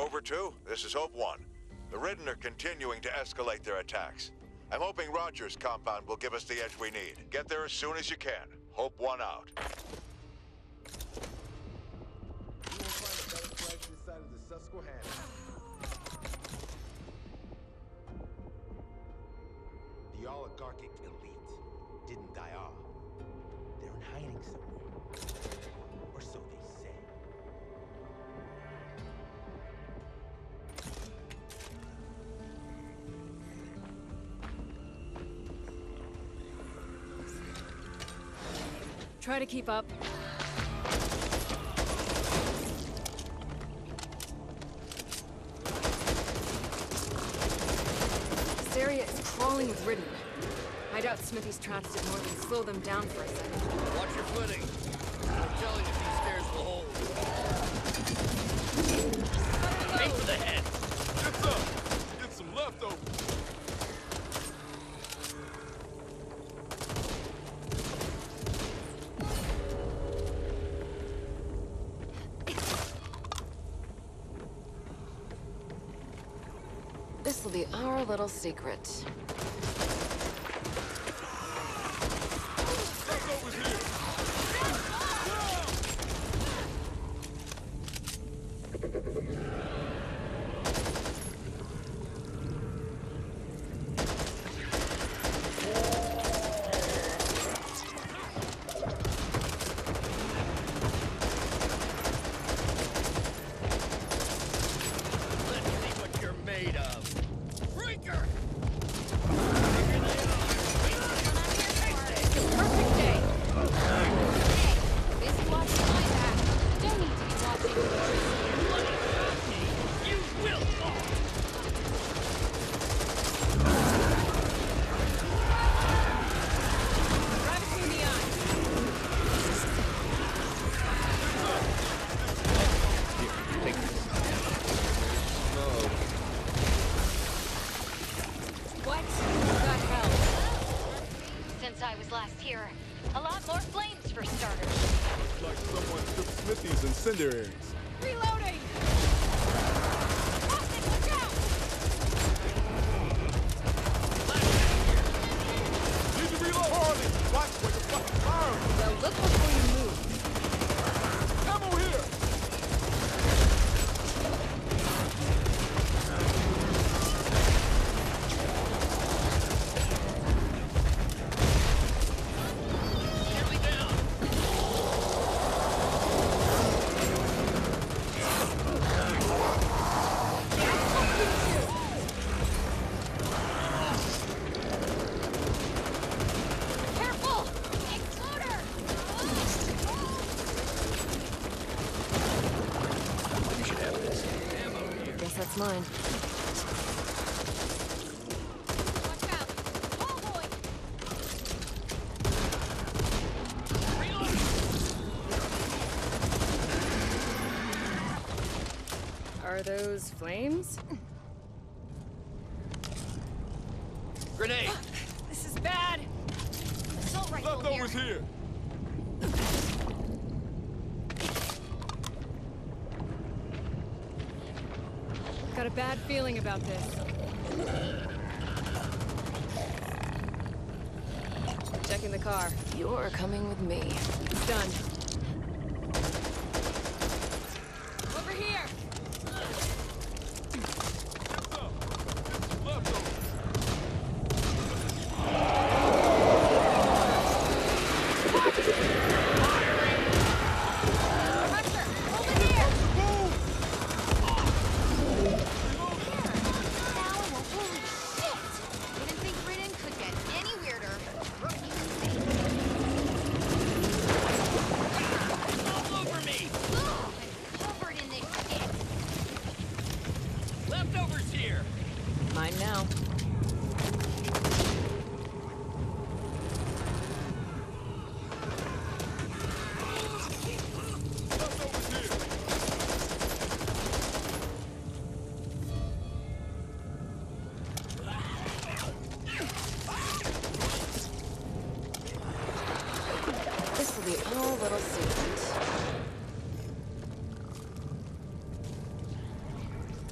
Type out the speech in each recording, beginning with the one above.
Rover 2, this is Hope 1. The Ridden are continuing to escalate their attacks. I'm hoping Rogers' compound will give us the edge we need. Get there as soon as you can. Hope 1 out. You won't find a better place this side of the Susquehanna. The oligarchic elite didn't die off. They're in hiding somewhere. Or so they say. Try to keep up. This area is crawling with Ridden. I doubt Smithy's traps did more than slow them down for a second. Watch your footing. I'm telling you, these stairs will hold. Aim for the head. Get up. Get some leftovers. This'll be our little secret. Leftovers here. Let's see what you're made of. Breaker! Perfect day! This watching my back. Don't need to be watching yours. You will fall! Drive it through the eye. Take this. What the hell? Since I was last here, a lot more flames for starters. Like someone took Smithy's incendiaries. Reloading! Austin, look out! Need to reload. Harley, watch where the fucking fire. Well, look before you move. Ammo here. Nearly down. Careful! Exploder! You should have this. Ammo here. Guess that's mine. Watch out! Tall boy! Are those flames? Grenade! This is bad! Assault rifle here. Leftovers here. Got a bad feeling about this. Checking the car. You're coming with me. It's done. Over here! Get up. Get some leftovers. Pressure! Hold it here! Now, holy shit! Didn't think Ridden could get any weirder. All over me! Ugh, I'm covered in this shit. Leftovers here! Mine now. Leftovers here. This'll be our little secret.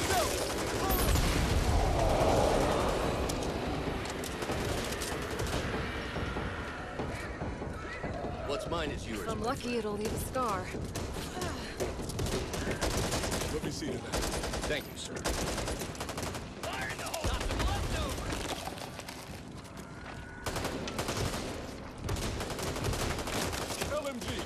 What's mine is yours. If I'm my lucky, friend. it'll leave a scar. Let me see to that. Thank you, sir. Fire in the hole! Nothing left over! LMG.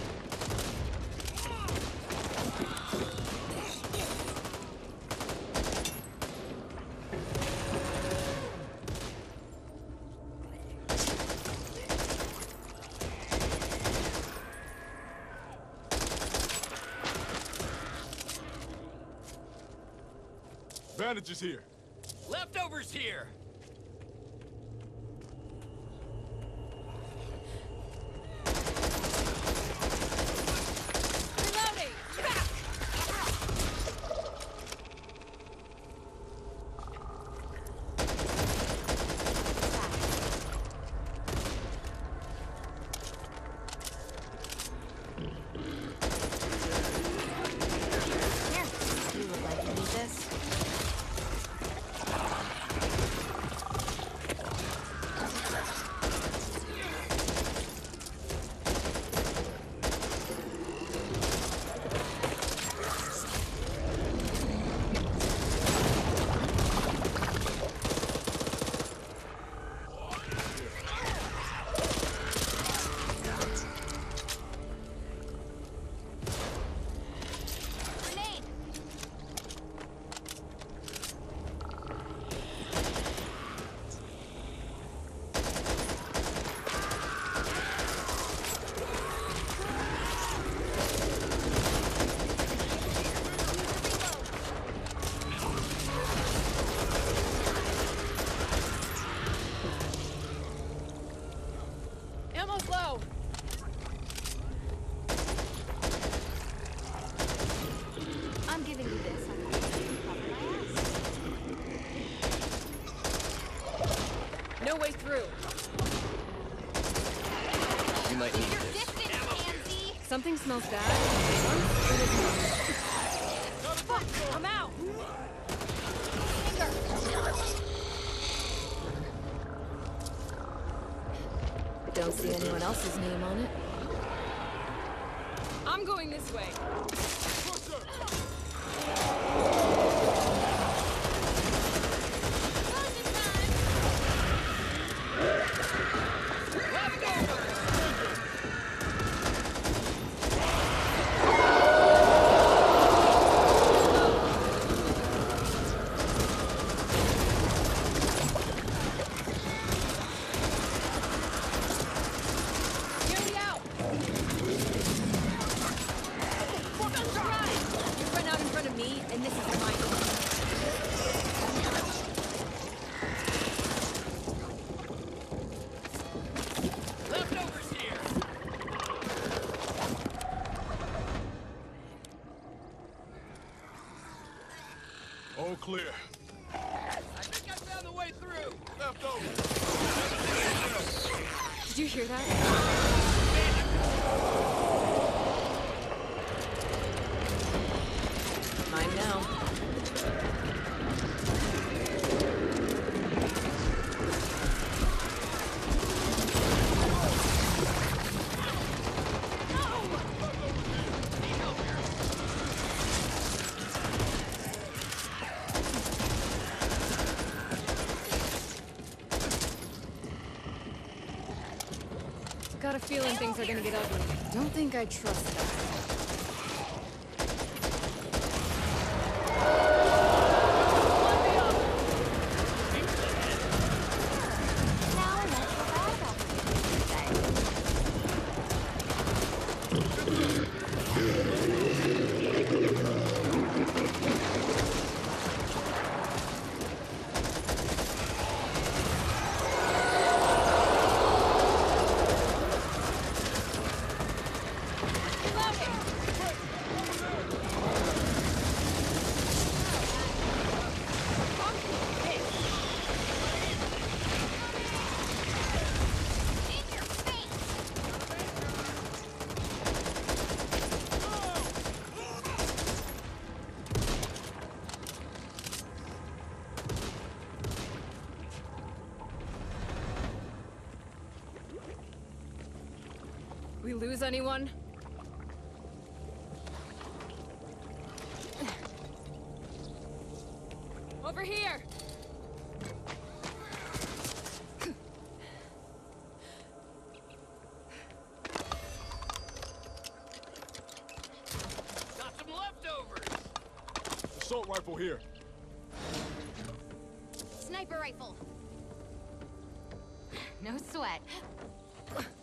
Bandages here. Leftovers here! Reloading! Back! Here, you would like to eat this? Grenade! Ammo's low! I'm giving you this. I'm not going to cover my ass. No way through. You might need Your this. distance, pansy! Something smells bad. It is not. Fuck! I'm out! Don't see anyone else's name on it. I'm going this way. Hear me out! You run out in front of me, and this is my Leftovers here! All clear. I think I found the way through! Left over. Did you hear that? Mine now. Got a feeling things are gonna get ugly. Don't think I trust that. Now let's go back up. Reloading! lose anyone? Over here! Got some leftovers! Assault rifle here. Sniper rifle. No sweat.